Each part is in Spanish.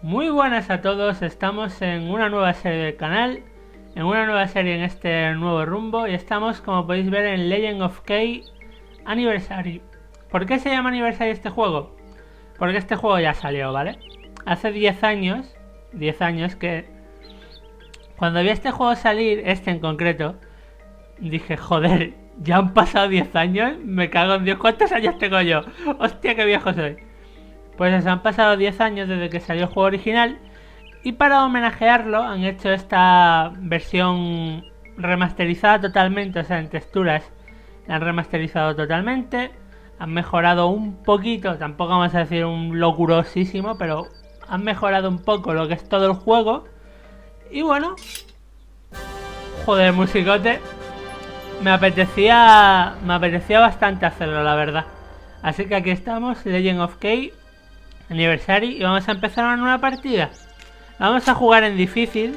Muy buenas a todos, estamos en una nueva serie del canal, en una nueva serie en este nuevo rumbo y estamos, como podéis ver, en Legend of Kay Anniversary. ¿Por qué se llama Anniversary este juego? Porque este juego ya salió, ¿vale? Hace 10 años que cuando vi este juego salir, este en concreto, dije, joder, ya han pasado 10 años, me cago en Dios, ¿cuántos años tengo yo? Hostia, qué viejo soy. Pues eso, han pasado 10 años desde que salió el juego original y para homenajearlo han hecho esta versión remasterizada totalmente, o sea, en texturas la han remasterizado totalmente, han mejorado un poquito, tampoco vamos a decir un locurosísimo, pero han mejorado un poco lo que es todo el juego. Y bueno, joder, musicote, me apetecía bastante hacerlo, la verdad. Así que aquí estamos, Legend of Kay Anniversary, y vamos a empezar una nueva partida. Vamos a jugar en difícil.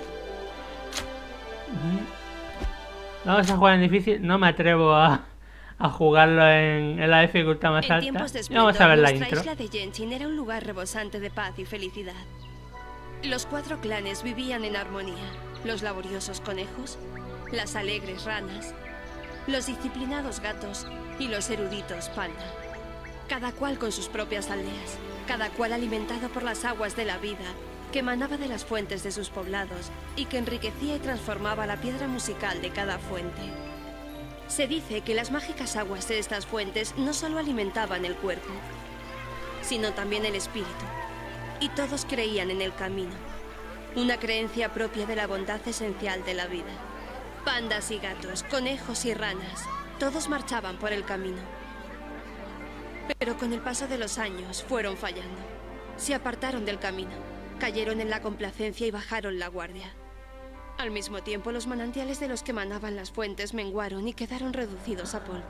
No me atrevo a jugarlo en la dificultad más alta. Y vamos a ver la intro. La isla de Genshin era un lugar rebosante de paz y felicidad. Los 4 clanes vivían en armonía. Los laboriosos conejos, las alegres ranas, los disciplinados gatos y los eruditos panda. Cada cual con sus propias aldeas, cada cual alimentado por las aguas de la vida que emanaba de las fuentes de sus poblados y que enriquecía y transformaba la piedra musical de cada fuente. Se dice que las mágicas aguas de estas fuentes no solo alimentaban el cuerpo, sino también el espíritu. Y todos creían en el camino, una creencia propia de la bondad esencial de la vida. Pandas y gatos, conejos y ranas, todos marchaban por el camino. Pero con el paso de los años fueron fallando. Se apartaron del camino, cayeron en la complacencia y bajaron la guardia. Al mismo tiempo, los manantiales de los que manaban las fuentes menguaron y quedaron reducidos a polvo.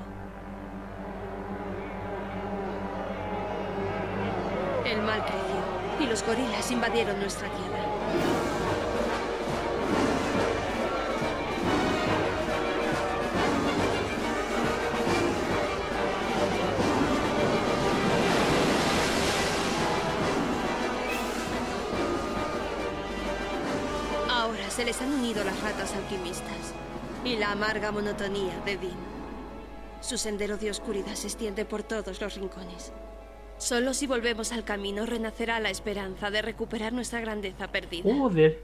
El mal creció y los gorilas invadieron nuestra tierra. Ahora se les han unido las ratas alquimistas y la amarga monotonía de Dean. Su sendero de oscuridad se extiende por todos los rincones. Solo si volvemos al camino renacerá la esperanza de recuperar nuestra grandeza perdida. Joder.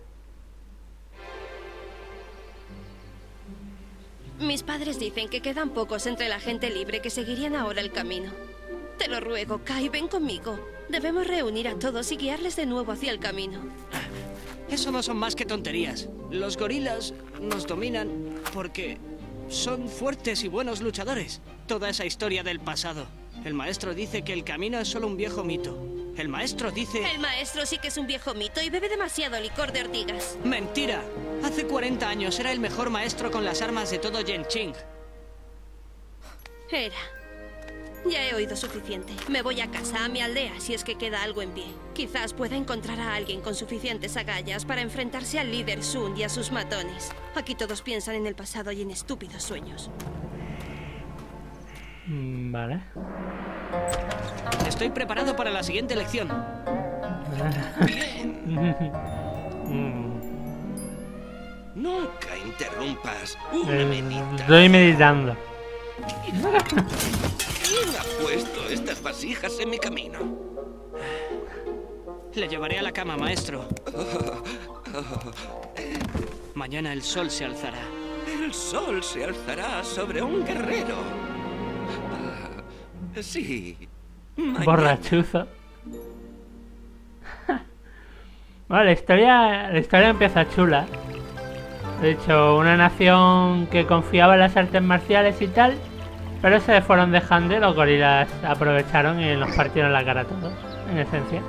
Mis padres dicen que quedan pocos entre la gente libre que seguirían ahora el camino. Te lo ruego, Kai, ven conmigo. Debemos reunir a todos y guiarles de nuevo hacia el camino. Eso no son más que tonterías. Los gorilas nos dominan porque son fuertes y buenos luchadores. Toda esa historia del pasado. El maestro dice que el camino es solo un viejo mito. El maestro dice... El maestro sí que es un viejo mito y bebe demasiado licor de ortigas. ¡Mentira! Hace 40 años era el mejor maestro con las armas de todo Genshin. Era. Ya he oído suficiente. Me voy a casa, a mi aldea, si es que queda algo en pie. Quizás pueda encontrar a alguien con suficientes agallas para enfrentarse al líder Sun y a sus matones. Aquí todos piensan en el pasado y en estúpidos sueños. Vale. Estoy preparado para la siguiente lección. Nunca interrumpas. Una medita. Estoy meditando. ¿Quién ha puesto estas vasijas en mi camino? Le llevaré a la cama, maestro. Mañana el sol se alzará. El sol se alzará sobre un guerrero. Sí. Mañana. Borrachuzo. Bueno, la historia empieza chula. De hecho, una nación que confiaba en las artes marciales y tal, pero se fueron dejando y los gorilas aprovecharon y nos partieron la cara a todos, en esencia.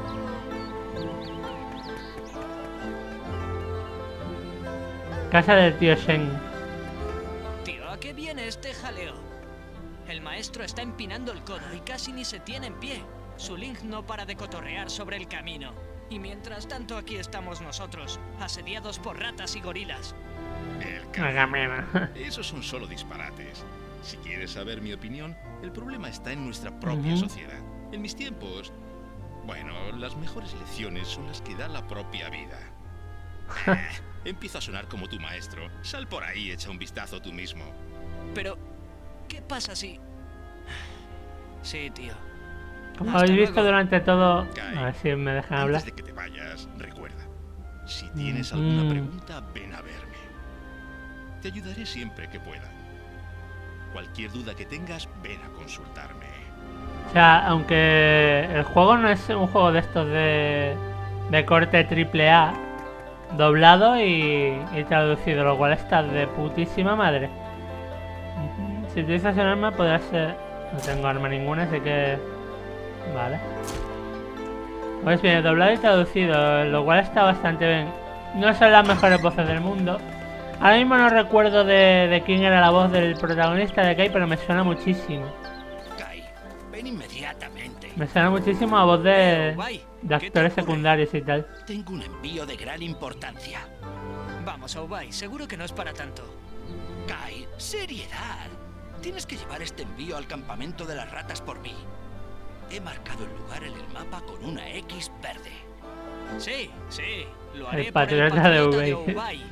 Casa del tío Shen. Tío, ¿a qué viene este jaleo? El maestro está empinando el codo y casi ni se tiene en pie. Su Link no para de cotorrear sobre el camino. Y mientras tanto aquí estamos nosotros, asediados por ratas y gorilas. El Agamemnon. Esos son solo disparates. Si quieres saber mi opinión, el problema está en nuestra propia Ujú. sociedad. En mis tiempos, Bueno, las mejores lecciones son las que da la propia vida. Empiezo a sonar como tu maestro. Sal por ahí y echa un vistazo tú mismo. Pero, ¿qué pasa si...? Sí, tío. Como Hasta habéis visto luego. durante todo... Kai, A ver si me dejan hablar. Antes de que te vayas, recuerda. Si tienes alguna Mm. pregunta, ven a verme. Te ayudaré siempre que pueda. Cualquier duda que tengas, ven a consultarme. O sea, aunque el juego no es un juego de estos de corte AAA, doblado y traducido, lo cual está de putísima madre. Si utilizas un arma podrás ser... No tengo arma ninguna, así que... Vale. Pues bien, doblado y traducido, lo cual está bastante bien. No son las mejores voces del mundo. Ahora mismo no recuerdo de quién era la voz del protagonista de Kai, pero me suena muchísimo. Kai, ven inmediatamente. Me suena muchísimo a voz de Ubay, ¿qué te actores ocurre? secundarios y tal. Tengo un envío de gran importancia. Vamos, Ubay, seguro que no es para tanto. Kai, seriedad. Tienes que llevar este envío al campamento de las ratas por mí. He marcado el lugar en el mapa con una X verde. Sí, sí, lo El haré por el patriota de patriota Ubay. Ubay.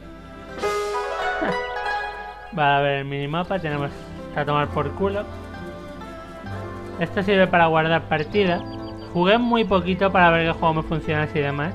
Vale, a ver, el minimapa tenemos a tomar por culo. Esto sirve para guardar partida. Jugué muy poquito para ver qué juego me funciona así y demás.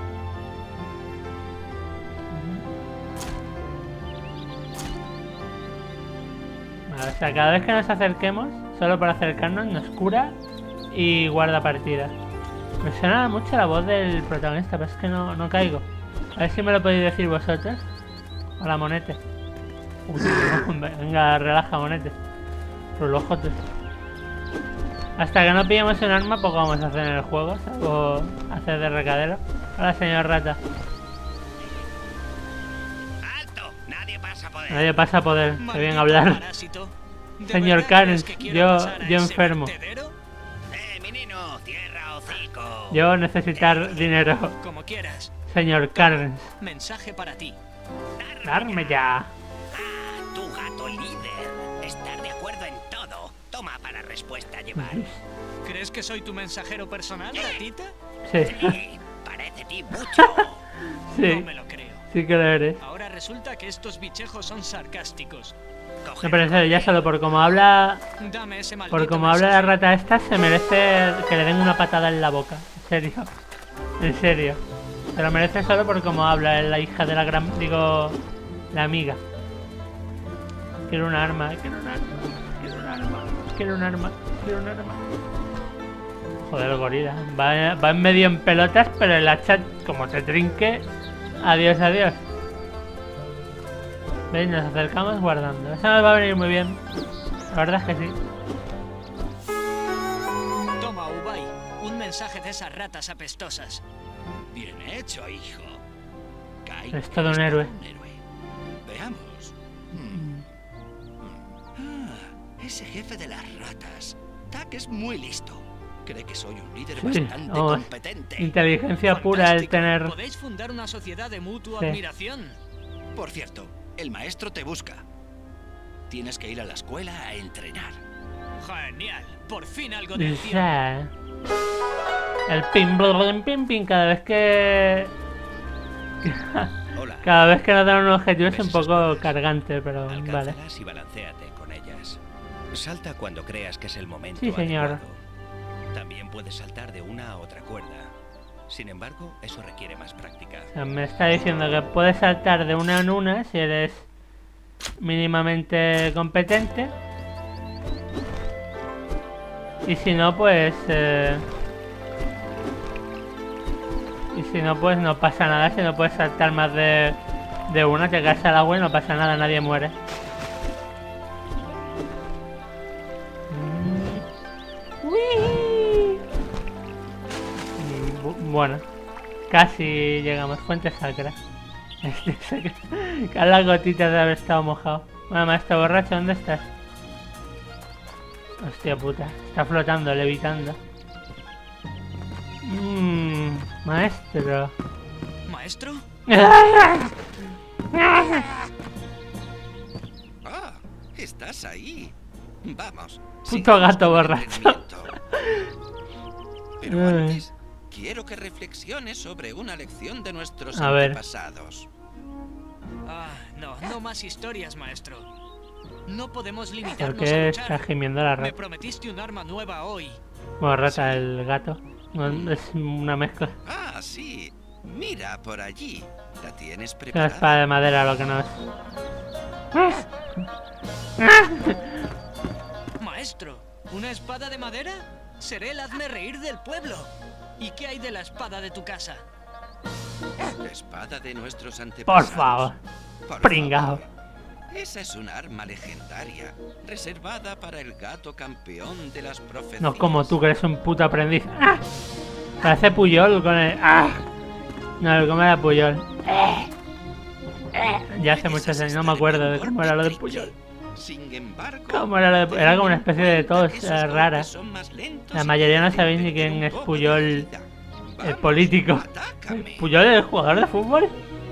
Vale, o sea, cada vez que nos acerquemos, solo para acercarnos, nos cura y guarda partida. Me suena mucho la voz del protagonista, pero es que no caigo. A ver si me lo podéis decir vosotros. Hola, Monete. Uy, no, venga, relaja, Monete. Por los jotes. Hasta que no pillemos un arma, poco vamos a hacer en el juego, salvo hacer de recadero. Hola, señor rata. ¡Alto! Nadie pasa por él. Nadie pasa a poder, que bien Maldito hablar. parásito. ¿De Señor verdad Carnes, crees que quiero pasar a yo ese enfermo. vertedero? Menino, tierra hocico. Yo necesitar dinero. Como quieras. Señor Carnes. Mensaje para ti. Darme ya. Ah, tu gato líder. Estar de acuerdo en todo. Toma para respuesta llevar. ¿Crees que soy tu mensajero personal, ratita? Sí, Sí, parece ti mucho. No sí, me lo creo. sí que lo eres. Ahora resulta que estos bichejos son sarcásticos. No, pero en serio, ya solo por como habla... Dame ese maldito Por como habla la mensaje. rata esta, se merece que le den una patada en la boca. En serio. En serio. Se lo merece solo por como habla. Es la hija de la gran... Digo... La amiga. Quiero un arma, quiero un arma. Quiero un arma. Quiero un arma. Quiero un arma. Joder, el gorila. Va en medio en pelotas, pero el hacha, como te trinque... Adiós, adiós. ¿Veis? Nos acercamos guardando. Eso nos va a venir muy bien. La verdad es que sí. Toma, Ubay. Un mensaje de esas ratas apestosas. Bien hecho, hijo. Kai, Es todo un eres héroe. Veamos. Ese jefe de las ratas. Tak es muy listo. Cree que soy un líder Sí, bastante vamos. competente. Inteligencia pura el Fantástico. tener... Podéis fundar una sociedad de mutua Sí. admiración. Por cierto, el maestro te busca. Tienes que ir a la escuela a entrenar. Genial. Por fin algo de acción. Ya. El pim blum, pim pim cada vez que... Hola. Cada vez que nos dan un objetivo es ¿Ves un esas poco cuerdas? cargante, pero vale. Alcánzalas y balancéate con ellas. Salta cuando creas que es el momento Sí, señor. adecuado. También puedes saltar de una a otra cuerda. Sin embargo, eso requiere más práctica. O sea, me está diciendo que puedes saltar de una en una si eres mínimamente competente. Y si no, pues... Y si no, pues no pasa nada. Si no puedes saltar más de una, te caes al agua y no pasa nada, nadie muere. Uy. Bueno, casi llegamos. Fuente sacra. Que a las gotitas de haber estado mojado. Bueno, maestro borracho, ¿dónde estás? Hostia puta, está flotando, levitando. Maestro. ¿Maestro? Ah, estás ahí. Vamos. Puto sigamos gato con el borracho. entrenamiento. Pero Ay. antes, quiero que reflexiones sobre una lección de nuestros A ver. antepasados. No más historias, maestro. No podemos ¿Por limitarnos a qué está luchar. gimiendo la Me rata? prometiste un arma nueva hoy. Bueno, rata, el gato. No, es una mezcla. Ah, sí. Mira por allí. ¿La tienes Es una preparada? espada de madera, lo que no es. Maestro, ¿una espada de madera? Seré el hazme reír del pueblo. ¿Y qué hay de la espada de tu casa? La espada de nuestros Por antepasados. favor. Por Pringao. favor. Esa es un arma legendaria, reservada para el gato campeón de las profecías. No como tú, que eres un puto aprendiz. ¡Ah! Parece Puyol con el... ¡Ah! No, el come era Puyol. Ya hace muchos años, no me acuerdo de cómo era lo de Puyol. Sin embargo, ¿Cómo era lo de... Era como una especie de tos esos rara. golpes son más lentos La y mayoría no te sabéis ni pierden quién un es poco Puyol, de vida. el Vamos, político. atácame. ¿Puyol es el jugador de fútbol?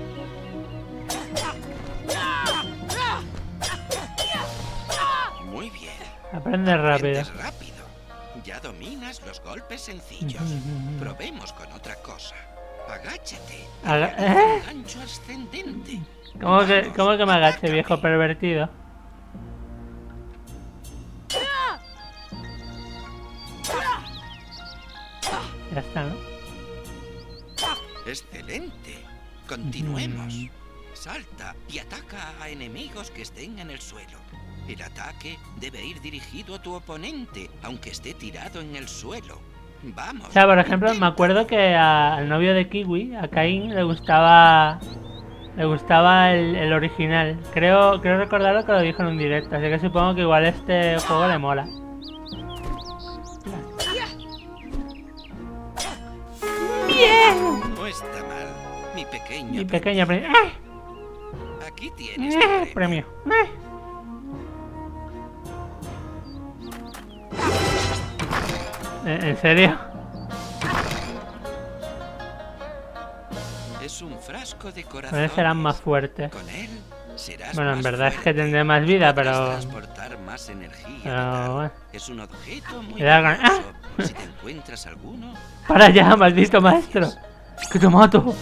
Muy bien. Aprende rápido. Aprendes rápido. Ya dominas los golpes sencillos. Probemos con otra cosa. Agáchate. Aga- Realiza ¿Eh? un gancho ascendente. ¿Cómo que me agache, atácame. viejo pervertido? Ya está, ¿no? Excelente. Continuemos. Salta y ataca a enemigos que estén en el suelo. El ataque debe ir dirigido a tu oponente, aunque esté tirado en el suelo. Vamos. O sea, por ejemplo, me acuerdo que al novio de Kiwi, a Caín, le gustaba el original. Creo recordarlo que lo dijo en un directo, así que supongo que igual este juego le mola. No está mal. Mi pequeño. Mi aprendiz. pequeña premio. Aquí tienes tu premio. Premio. ¿En serio? Es un frasco de corazón. Con él serán más fuertes. Con él serás Bueno, en más verdad es que fuerte. tendré más vida, Podrás pero... transportar más energía Pero vital. bueno. Es un objeto muy Le da gan- valioso. Si te encuentras alguno, ¡Para ya, maldito maestro! ¡Que te mato!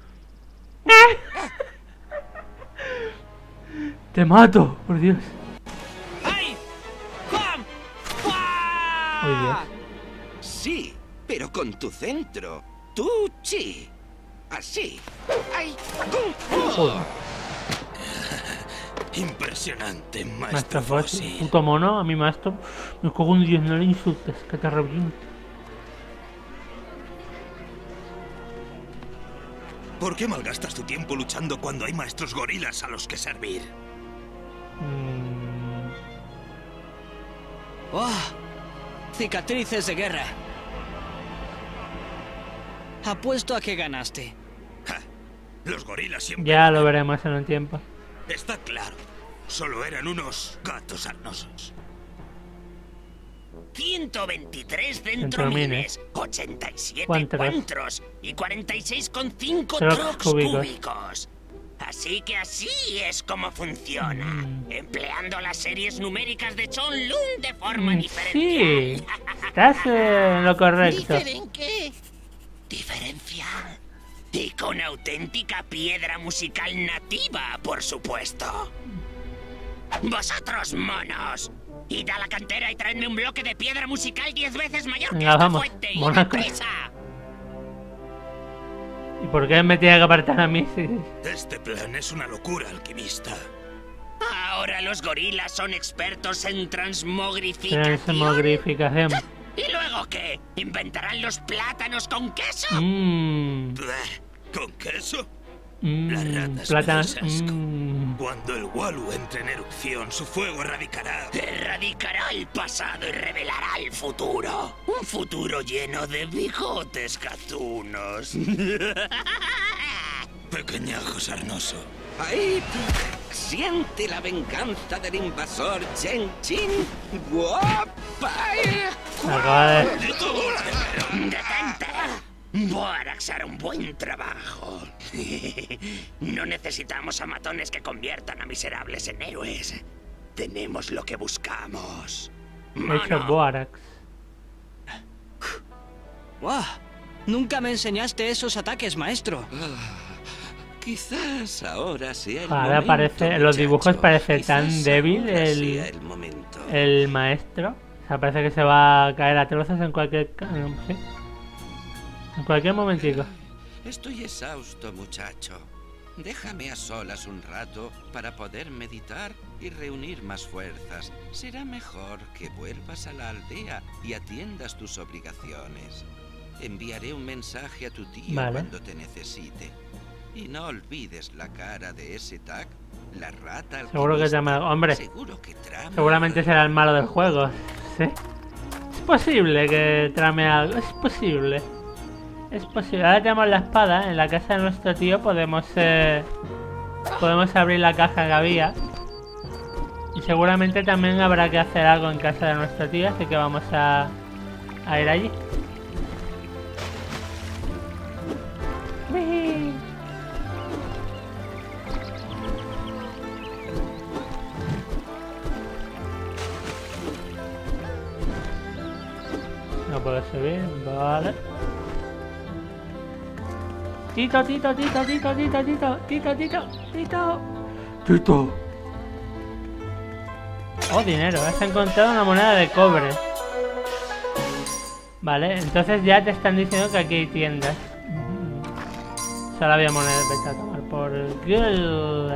¡Te mato! Por Dios. ¡Ay! ¡Juan! ¡Ay, Dios! sí, pero con tu centro. Tú, sí. Así. ¡Ay! Joder. Impresionante, Maestro Foss, puto mono, a mi maestro. Me cago en Dios, no le insultes, que te reviento. ¿Por qué malgastas tu tiempo luchando cuando hay maestros gorilas a los que servir? ¡Oh! Cicatrices de guerra. Apuesto a que ganaste. Ja, los gorilas siempre... Ya lo veremos en un tiempo. Está claro. Solo eran unos gatos sarnosos. 123 Centromines, centromines, 87 Cuantros. cuantros y 46,5 Trocs trocs cúbicos. cúbicos. Así que así es como funciona, empleando las series numéricas de Chonlun de forma Sí, diferencial. estás en lo correcto. ¿Qué? Diferencial. Y con auténtica piedra musical nativa, por supuesto. Vosotros, monos, id a la cantera y traedme un bloque de piedra musical 10 veces mayor que Venga, esta vamos, fuente. ¡Y monacos. deprisa! ¿Y por qué me tiene que apartar a mí? Sí. Este plan es una locura, alquimista. Ahora los gorilas son expertos en transmogrificación. Transmogrificación. ¿Y luego qué? ¿Inventarán los plátanos con queso? Bleh, ¿con queso? Las ratas Plátanos. me dan asco. Cuando el Walu entre en erupción, su fuego erradicará. Erradicará el pasado y revelará el futuro. Un futuro lleno de bigotes gatunos. Pequeñajo sarnoso. Ahí. Siente la venganza del invasor Chen Chin. ¡Guapa! Acaba de... ¡Detente! Borax hará un buen trabajo. No necesitamos a matones que conviertan a miserables en héroes. Tenemos lo que buscamos. He hecho Boarax. ¡Wow! Nunca me enseñaste esos ataques, maestro. Quizás ahora sea el Ahora momento, parece, en los dibujos muchacho. parece Quizás tan débil ahora sea el momento. el maestro. O sea, parece que se va a caer a trozos en cualquier... ¿sí? En cualquier momentico. Estoy exhausto, muchacho. Déjame a solas un rato para poder meditar y reunir más fuerzas. Será mejor que vuelvas a la aldea y atiendas tus obligaciones. Enviaré un mensaje a tu tío cuando te necesite. Y no olvides la cara de ese Tack, la rata alquimista. Seguro que trama... Hombre, Seguro que trama... seguramente será el malo del juego. Sí. Es posible que trame algo. Es posible. Es posible. Ahora tenemos la espada. En la casa de nuestro tío podemos abrir la caja que había. Y seguramente también habrá que hacer algo en casa de nuestro tío. Así que vamos a ir allí. No puedo subir, vale. Tito. Oh, dinero, has encontrado una moneda de cobre. Vale, entonces ya te están diciendo que aquí hay tiendas. Solo había monedas, vete a tomar por el culo.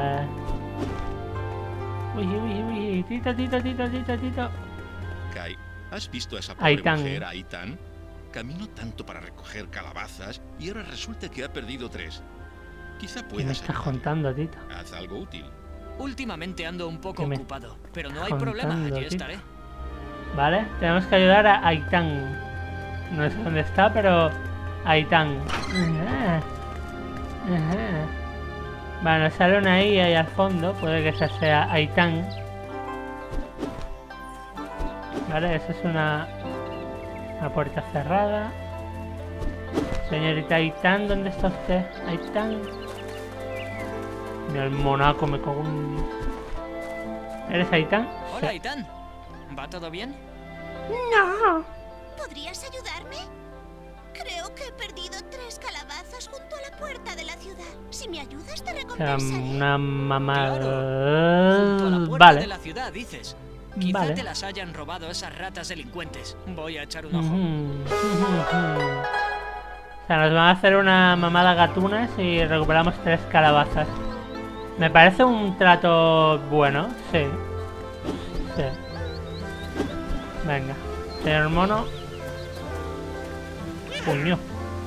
Uy, Tito. Kai, ¿has visto a esa pobre mujer, Aitan? Caminó tanto para recoger calabazas y ahora resulta que ha perdido 3. Quizá puedas... ¿Qué me estás contando, Tito? Haz algo útil. Últimamente ando un poco ocupado, pero no hay problema, allí estaré. Vale, tenemos que ayudar a Aitan. No sé dónde está, pero... Aitan. Bueno, sale una I ahí al fondo, puede que esa sea Aitan. Vale, esa es una puerta cerrada. Señorita Aitan, ¿dónde está usted? Aitan. Mira, el monaco me cago en... ¿Eres Aitan? Hola, sí. Aitan. ¿Va todo bien? No. ¿Podrías ayudarme? Creo que he perdido 3 calabazas junto a la puerta de la ciudad. Si me ayudas te recompensaré. Una mamada. Claro. Junto a la puerta de la ciudad, dices. Quizá te las hayan robado esas ratas delincuentes. Voy a echar un ojo. O sea, nos van a hacer una mamada gatunas y recuperamos 3 calabazas. Me parece un trato bueno, sí. Venga, señor mono. Puño.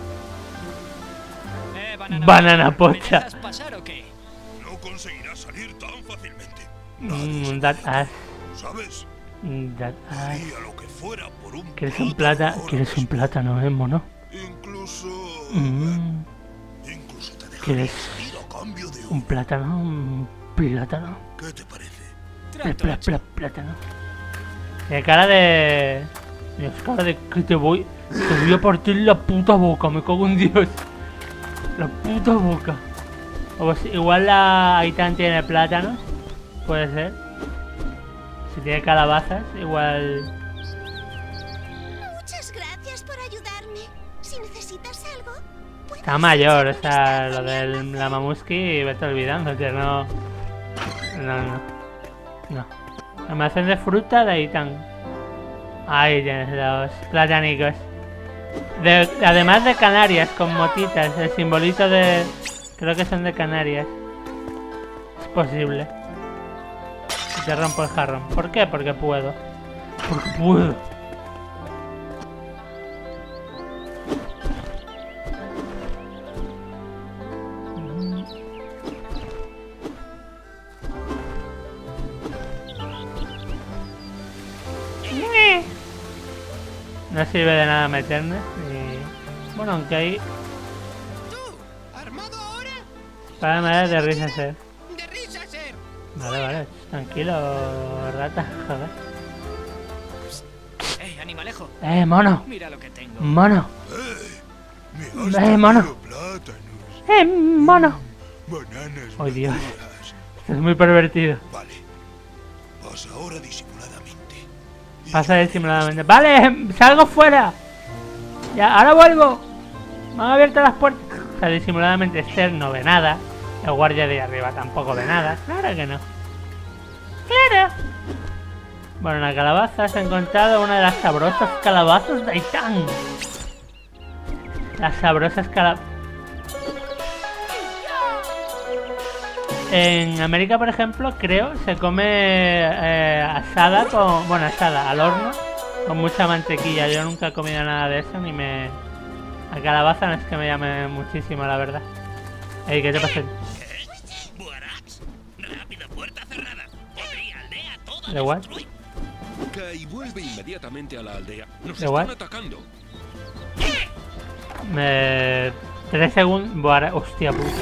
Banana pocha. ¿Me dejas pasar o qué? No conseguirás salir tan fácilmente. That ass. ¿Sabes? That ass. Haría lo que fuera por un ¿Quieres un plátano, mono? Incluso... Incluso te dejaré ir a cambio de un plátano. Un plátano. ¿Qué te parece? Plátano. Tiene cara de... Dios, cara de que te voy a partir la puta boca, me cago en Dios. La puta boca. O pues, igual la Aitan tiene plátanos. Puede ser. Si tiene calabazas, igual... Muchas gracias por ayudarme. Si necesitas algo... Está mayor, o sea, lo del la mamuski, vete olvidando, que no... No. Almacén de fruta de Aitan. Ahí tienes los platánicos. Además de Canarias, con motitas, el simbolito de... Creo que son de Canarias. Es posible. Y te rompo el jarrón. ¿Por qué? Porque puedo. Porque puedo. No sirve de nada meterme. Y... Bueno, aunque hay... Para me de risa ser. Vale, tranquilo, rata, joder. Animalejo. Mono. Mira lo que tengo. Mono. mono. Mono. Bananas. Oh, Dios. Esto es muy pervertido. Vale. Pasa ahora disimuladamente. Vale, salgo fuera. Ya, ahora vuelvo. Me han abierto las puertas. O sea, disimuladamente Esther no ve nada. El guardia de arriba tampoco ve nada. Claro que no. ¡Claro! Bueno, en la calabaza has encontrado una de las sabrosas calabazas de Aitán. Las sabrosas calabazas. En América, por ejemplo, creo, se come asada con... Bueno, asada, al horno, con mucha mantequilla. Yo nunca he comido nada de eso, ni me... La calabaza no es que me llame muchísimo, la verdad. Ey, ¿qué te pasa? ¿Qué? ¿Buarax? Rápido, puerta cerrada. Podría aldea toda ¿De what? destruir. Kai, vuelve inmediatamente a la aldea. Nos ¿De están what? atacando. 3 segundos... Buah, hostia puta.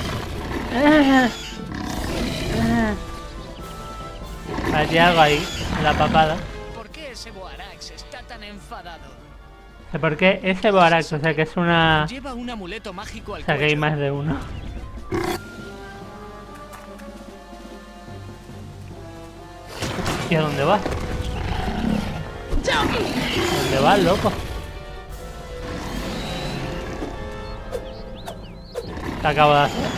Hay algo ahí, en la papada. ¿Por qué ese Boarax está tan enfadado? No sé por qué ese Boarax, o sea que es una... Lleva un amuleto mágico al O sea que hay cuello. más de uno. ¿Y a dónde vas? ¿Dónde vas, loco? ¿Qué acabo de hacer?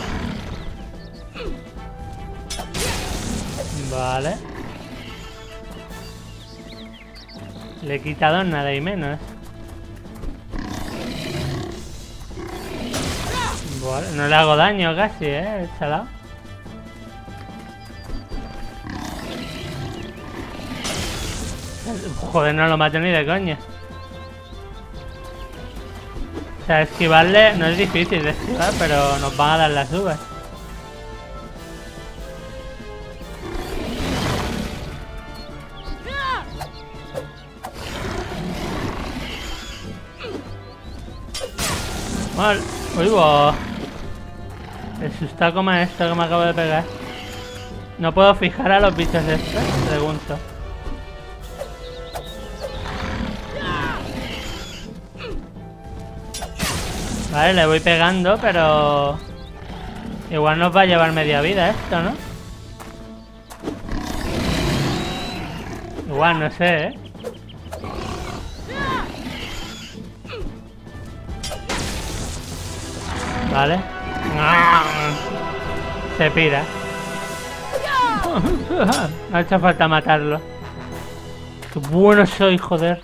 Vale. Le he quitado nada y menos. Vale, no le hago daño casi, chalao. Joder, no lo mato ni de coña. O sea, esquivarle no es difícil de esquivar, pero nos van a dar las uvas. Mal. Uy, bo. El sustaco maestro que me acabo de pegar. No puedo fijar a los bichos estos, pregunto. Vale, le voy pegando, pero... Igual nos va a llevar media vida esto, ¿no? Igual, no sé, Vale. Se pira. No ha hecho falta matarlo. Qué bueno soy, joder.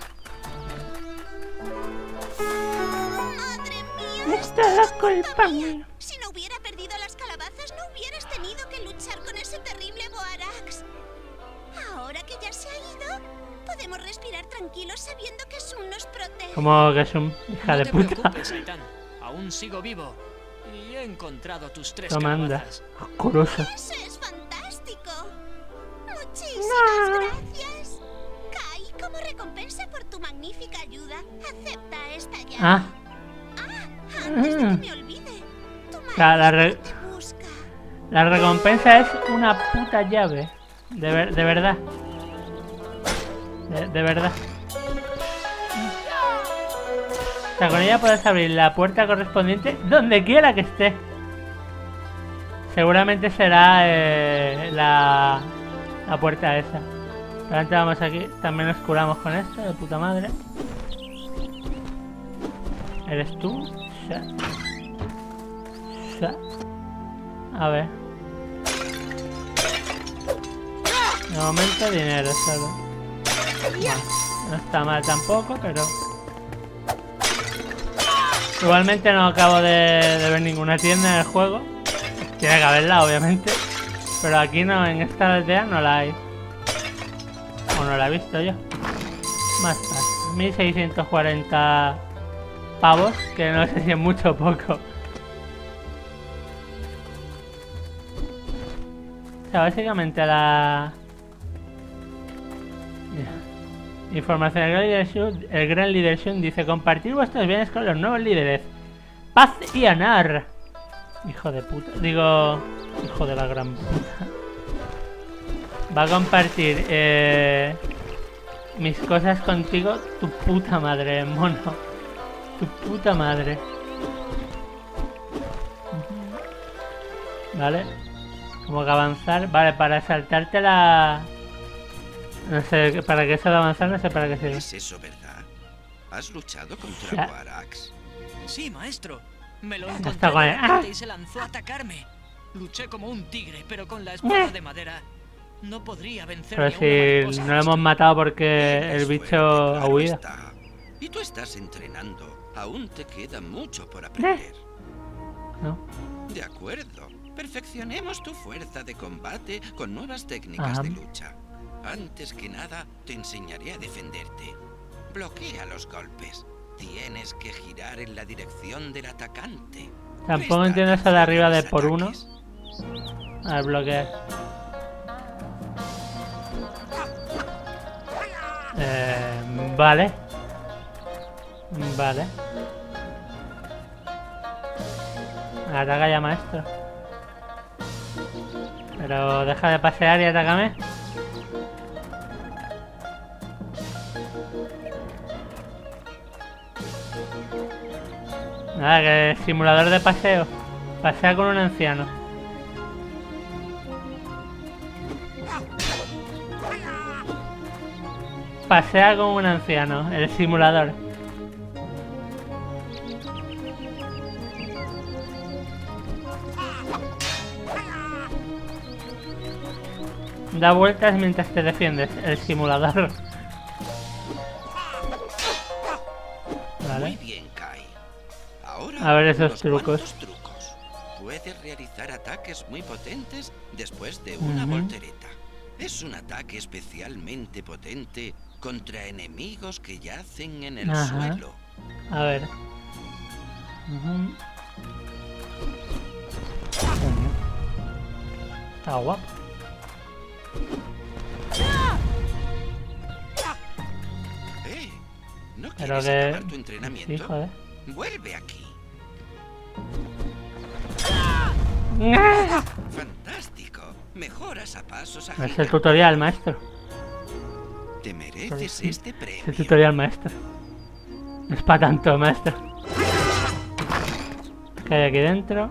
¡Madre mía! Esta es la culpa mía. Si no hubiera perdido las calabazas, no hubieras tenido que luchar con ese terrible Boarax. Ahora que ya se ha ido, podemos respirar tranquilos sabiendo que Sun nos protege. Como que es un hija No de te puta. preocupes, Aitán. Aún sigo vivo. Y he encontrado tus 3 Toma, anda. calabazas. Oscuroso. Eso es fantástico. Muchísimas gracias. Kai, como recompensa por tu magnífica ayuda, acepta esta llave. Ah. Antes de que me olvide, tu La maestro te busca. La recompensa es una puta llave. De verdad. De verdad. O sea, con ella puedes abrir la puerta correspondiente donde quiera que esté. Seguramente será la puerta esa. Pero antes vamos aquí. También nos curamos con esto, de puta madre. ¿Eres tú? A ver. De momento dinero solo. Bueno, no está mal tampoco, pero... Igualmente no acabo de ver ninguna tienda en el juego. Tiene que haberla, obviamente. Pero aquí no, en esta aldea no la hay. O no la he visto yo. Más fácil. 1640 pavos, que no sé si es mucho o poco. O sea, básicamente la... Información el gran líder Shun dice: compartir vuestros bienes con los nuevos líderes. Paz y Anar. Hijo de puta. Digo... Hijo de la gran puta. Va a compartir mis cosas contigo. Tu puta madre, mono. Tu puta madre. Vale. Como que avanzar. Vale, para saltarte la... No sé, para qué se va a avanzar, no sé para qué sirve. ¿Es eso verdad? ¿Has luchado contra Boarax? Sí, maestro. Me lo Está encontré con de él. repente y se lanzó a atacarme. Luché como un tigre, pero con la espada de madera no podría vencer Pero ni a una si mariposa. no lo hemos matado porque el Eres bicho fuerte, ha claro huido. está. Y tú estás entrenando. Aún te queda mucho por aprender. ¿No? De acuerdo. Perfeccionemos tu fuerza de combate con nuevas técnicas Ajá. de lucha. Antes que nada, te enseñaré a defenderte. Bloquea los golpes. Tienes que girar en la dirección del atacante. Tampoco Presta entiendo eso de atención arriba a de los por uno. ataques. A ver, bloquear. Vale. Vale. Ataca ya, maestro. Pero deja de pasear y atácame. Nada, que simulador de paseo. Pasea con un anciano. Pasea con un anciano, el simulador. Da vueltas mientras te defiendes, el simulador. Muy Vale. bien, Kai. Ahora, A ver esos unos trucos. cuantos trucos. Puedes realizar ataques muy potentes después de una Ujú. voltereta. Es un ataque especialmente potente contra enemigos que yacen en el Ajá. suelo. A ver. Ujú. Está guapo. ¿No Pero quieres que... acabar tu entrenamiento? Sí, joder. Vuelve aquí. Fantástico. Mejoras a pasos Es el agigantes. tutorial, maestro. Te mereces este Es el premio. tutorial, maestro. No es para tanto, maestro. ¿Qué hay aquí dentro?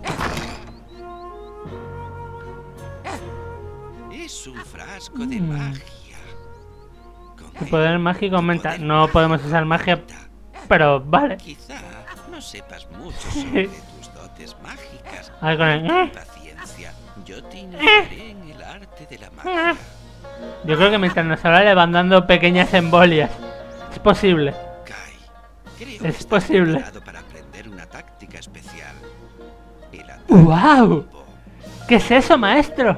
Es un frasco de magia. Con El poder mágico aumenta. No podemos usar magia, pero vale. Quizá no sepas mucho sobre tus dotes mágicas. A ver con el... Ten paciencia. Yo te iniciaré en el arte de la magia. Yo creo que mientras nos habla le van dando pequeñas embolias. Es posible. Creo Es que estás posible. preparado para aprender una táctica especial. El ataque ¡Wow! combo. ¿Qué es eso, maestro?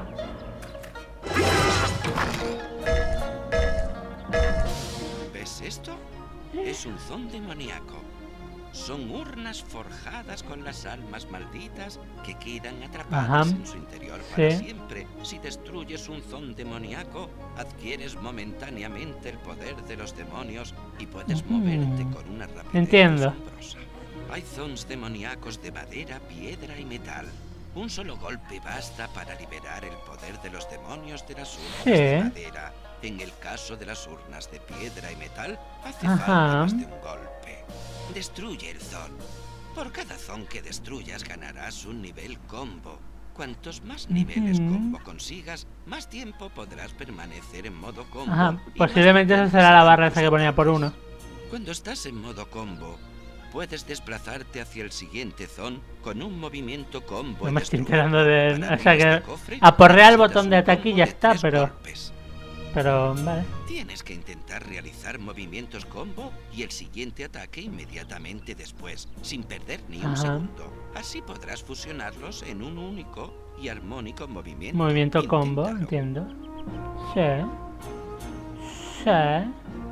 ¿Ves esto? Es un zon demoníaco. Son urnas forjadas con las almas malditas que quedan atrapadas Ajá. en su interior para Sí. siempre. Si destruyes un zon demoníaco, adquieres momentáneamente el poder de los demonios y puedes moverte con una rapidez Entiendo. asombrosa. Hay zons demoníacos de madera, piedra y metal. Un solo golpe basta para liberar el poder de los demonios de las urnas Sí. de madera. En el caso de las urnas de piedra y metal, hace Ajá. falta más de un golpe. Destruye el zon. Por cada zon que destruyas ganarás un nivel combo. Cuantos más niveles Ujú. combo consigas, más tiempo podrás permanecer en modo combo. Ajá. y más Posiblemente eso potentes será la serán barra tus esa que ponía por uno. Cuando estás en modo combo, puedes desplazarte hacia el siguiente zon con un movimiento combo. No y me estoy destruir. enterando de... Para O sea abrir que... este cofre, Aporrea el necesitas botón de un ataque y combo ya de está, 3 pero... golpes. Pero... Vale. Tienes que intentar realizar movimientos combo y el siguiente ataque inmediatamente después, sin perder ni un Ajá. segundo. Así podrás fusionarlos en un único y armónico movimiento. Movimiento combo, Inténtalo. entiendo. Sí. Sí.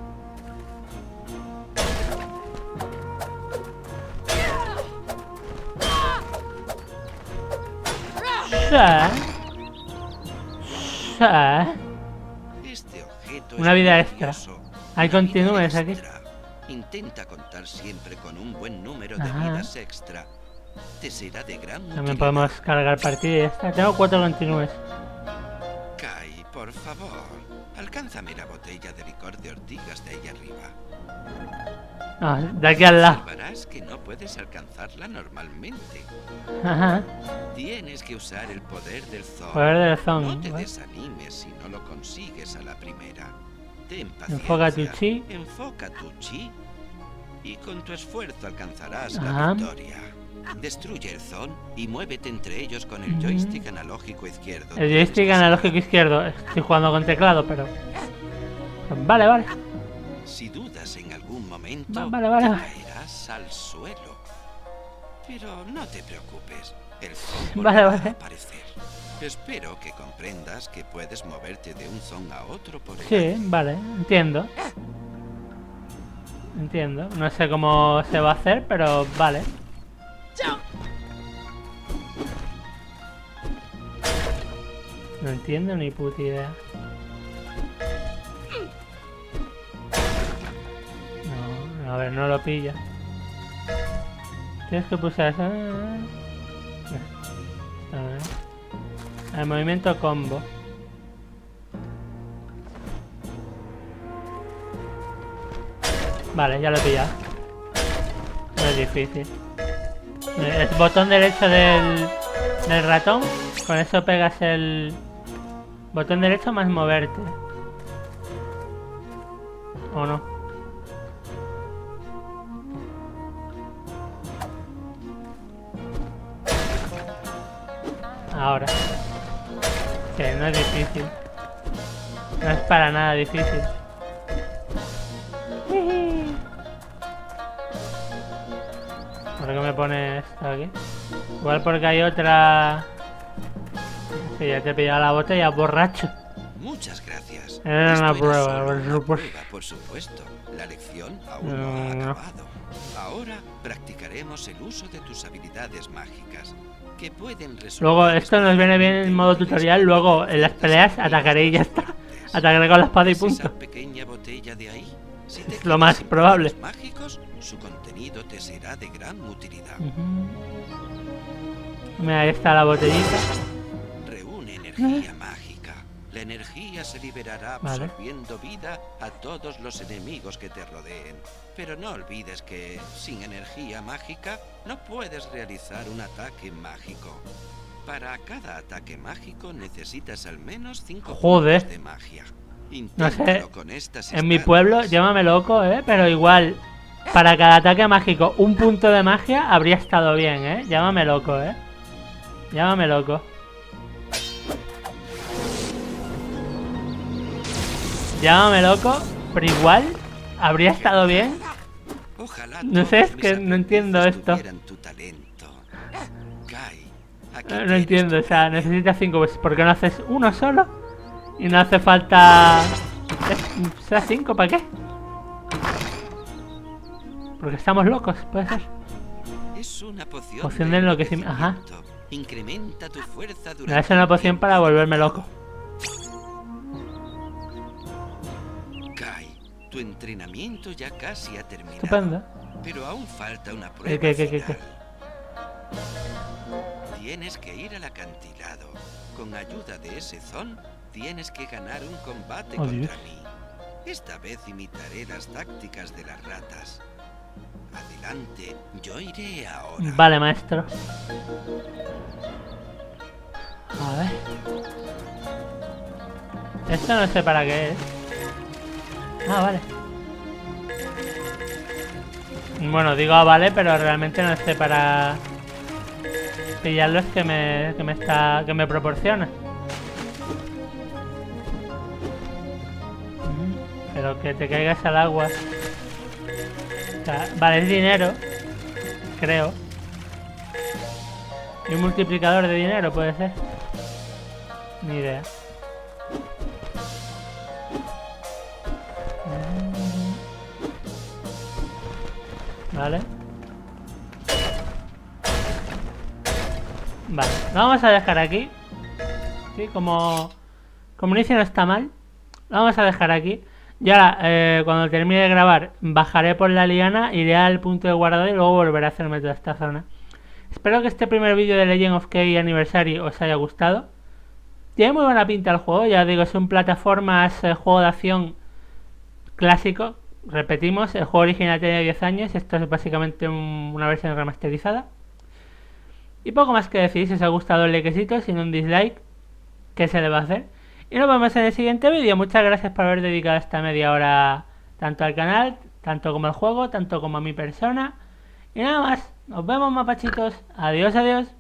Sí. Sí. Este objeto Una es vida maravilloso. extra. Hay Una vida continúes aquí. extra. Intenta contar siempre con un buen número de Ajá. vidas extra. Te será de gran También utilidad. podemos cargar partida y ya está. Tengo 4 continúes. Kai, por favor, alcánzame la botella de licor de ortigas de ahí arriba. Ah, de aquí al lado. Observarás que no puedes alcanzarla normalmente. Ajá. Tienes que usar el poder del Zon. Poder del Zon, No te ¿vale? desanimes si no lo consigues a la primera. Ten paciencia. Enfoca tu chi. Enfoca tu chi Y con tu esfuerzo alcanzarás Ajá. la victoria. Destruye el Zone y muévete entre ellos con el joystick analógico izquierdo. El joystick analógico izquierdo. Estoy jugando con teclado, pero... Vale, vale. Si dudas en algún momento, Vale, vale, te vale. caerás al suelo. Pero no te preocupes, el Zone Vale, volverá vale. a aparecer. Espero que comprendas que puedes moverte de un Zone a otro por el Sí, aire. vale, entiendo. Entiendo. No sé cómo se va a hacer, pero vale. No entiendo ni puta idea. No, a ver, no lo pilla. Tienes que pulsar eso. A ver. El movimiento combo. Vale, ya lo he pillado. No es difícil. El botón derecho del ratón. Con eso pegas el botón derecho más moverte. ¿O no? Ahora. Sí, no es difícil. No es para nada difícil. ¿Por qué me pone esto aquí? Igual porque hay otra... Sí, ya te he pillado la botella, borracho. Muchas gracias. Era una Esto era prueba, solo por una supuesto. prueba, por supuesto. La lección aún no ha No. acabado. Ahora practicaremos el uso de tus habilidades mágicas, que pueden resolver... Luego, esto nos viene bien en modo tutorial. Luego, en las peleas, atacaré y ya está. Atacaré con la espada y ¿Ves punto. esa pequeña botella de ahí? Si te Es lo más quedas sin probable. poderes mágicos, su contenido te será de gran utilidad. Mira, ahí está la botellita. Reúne energía mágica. La energía se liberará Vale. absorbiendo vida a todos los enemigos que te rodeen. Pero no olvides que, sin energía mágica, no puedes realizar un ataque mágico. Para cada ataque mágico necesitas al menos 5 Joder. puntos de magia. No sé, Inténtalo con estas en mi estatuas. pueblo, llámame loco, pero igual, para cada ataque mágico, un punto de magia habría estado bien, llámame loco, llámame loco. Llámame loco, pero igual, habría estado bien. Ojalá No sé, es todos que mis no entiendo aprendices esto. tuvieran tu talento. Kai, aquí No tienes entiendo, tu o sea, necesitas 5, pues ¿por qué no haces uno solo? Y no hace falta... O sea, 5, ¿para qué? Porque estamos locos, puede ser. Es una poción, Poción de enloquecimiento, ajá. Incrementa tu fuerza Me durante das una poción para volverme loco. Kai, tu entrenamiento ya casi ha terminado. Estupendo. Pero aún falta una prueba ¿Qué? final. Tienes que ir al acantilado. Con ayuda de ese Zone, tienes que ganar un combate contra Dios. mí. Esta vez imitaré las tácticas de las ratas. Adelante, yo iré ahora. Vale, maestro. A ver. Esto no sé para qué es. Ah, vale. Bueno, digo vale, pero realmente no sé para pillar los que me proporciona. Pero que te caigas al agua. O sea, vale, es dinero. Creo. Y un multiplicador de dinero puede ser. Ni idea. Vale. Vale, lo vamos a dejar aquí. Sí, como inicio no está mal. Lo vamos a dejar aquí. Y ahora, cuando termine de grabar, bajaré por la liana, iré al punto de guardado y luego volveré a hacerme toda esta zona. Espero que este primer vídeo de Legend of K Anniversary os haya gustado. Tiene muy buena pinta el juego, ya digo, es un plataformas, juego de acción clásico. Repetimos, el juego original tenía 10 años, esto es básicamente una versión remasterizada. Y poco más que decir, si os ha gustado el likecito, sin un dislike, ¿qué se le va a hacer? Y nos vemos en el siguiente vídeo. Muchas gracias por haber dedicado esta media hora tanto al canal, tanto como el juego, tanto como a mi persona. Y nada más, nos vemos mapachitos, adiós, adiós.